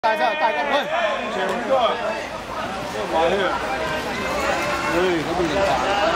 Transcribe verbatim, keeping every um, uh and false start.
大家大家问，前个，这玩意儿，哎，这么简单。